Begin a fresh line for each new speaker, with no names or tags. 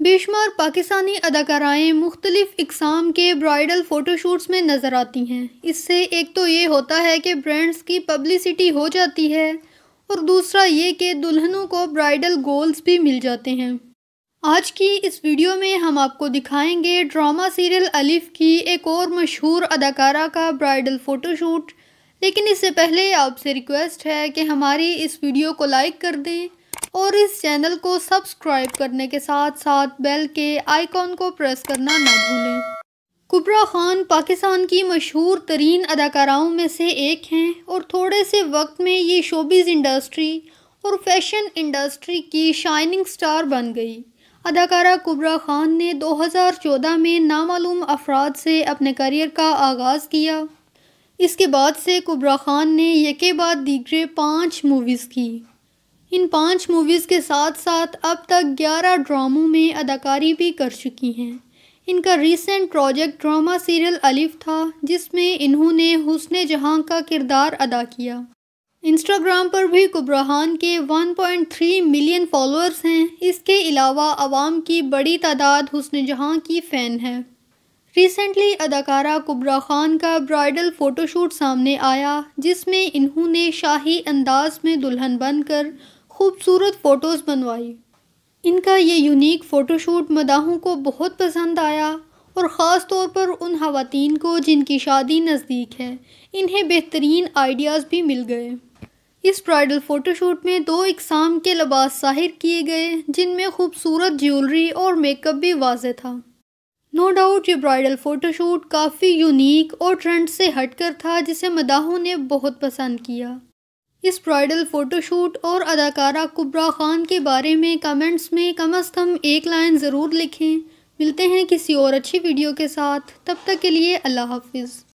बेशुमार पाकिस्तानी अदाकाराएँ मुख्तलिफ़ इक़साम के ब्राइडल फ़ोटोशूट्स में नज़र आती हैं। इससे एक तो ये होता है कि ब्रांड्स की पब्लिसिटी हो जाती है और दूसरा ये कि दुल्हनों को ब्राइडल गोल्स भी मिल जाते हैं। आज की इस वीडियो में हम आपको दिखाएंगे ड्रामा सीरियल अलिफ की एक और मशहूर अदाकारा का ब्राइडल फ़ोटोशूट। लेकिन इससे पहले आपसे रिक्वेस्ट है कि हमारी इस वीडियो को लाइक कर दें और इस चैनल को सब्सक्राइब करने के साथ साथ बेल के आइकॉन को प्रेस करना ना भूलें। कुबरा खान पाकिस्तान की मशहूर तरीन अदाकाराओं में से एक हैं और थोड़े से वक्त में ये शोबिज़ इंडस्ट्री और फैशन इंडस्ट्री की शाइनिंग स्टार बन गई। अदाकारा कुबरा खान ने 2014 में नामालूम अफराद से अपने करियर का आगाज़ किया। इसके बाद से कुबरा खान ने यके बाद दीगरे 5 मूवीज़ की। इन 5 मूवीज़ के साथ साथ अब तक 11 ड्रामों में अदाकारी भी कर चुकी हैं। इनका रीसेंट प्रोजेक्ट ड्रामा सीरियल अलिफ था, जिसमें इन्होंने हुस्न जहां का किरदार अदा किया। इंस्टाग्राम पर भी कुबरा खान के 1.3 मिलियन फॉलोअर्स हैं। इसके अलावा आवाम की बड़ी तादाद हुस्न जहां की फ़ैन है। रिसेंटली अदाकारा कुबरा खान का ब्राइडल फ़ोटोशूट सामने आया, जिसमें इन्होंने शाही अंदाज में दुल्हन बनकर खूबसूरत फ़ोटोज़ बनवाई। इनका ये यूनिक फ़ोटोशूट मदाहों को बहुत पसंद आया और ख़ास तौर पर उन ख़वातीन को जिनकी शादी नज़दीक है। इन्हें बेहतरीन आइडियाज़ भी मिल गए। इस ब्राइडल फ़ोटोशूट में 2 इक़साम के लिबास ज़ाहिर किए गए, जिनमें खूबसूरत ज्वेलरी और मेकअप भी वाज़ेह था। नो डाउट ये ब्राइडल फ़ोटोशूट काफ़ी यूनिक और ट्रेंड से हटकर था, जिसे मदाहों ने बहुत पसंद किया। इस ब्राइडल फ़ोटोशूट और अदाकारा कुबरा खान के बारे में कमेंट्स में कम से कम एक लाइन ज़रूर लिखें। मिलते हैं किसी और अच्छी वीडियो के साथ, तब तक के लिए अल्लाह हाफ़िज़।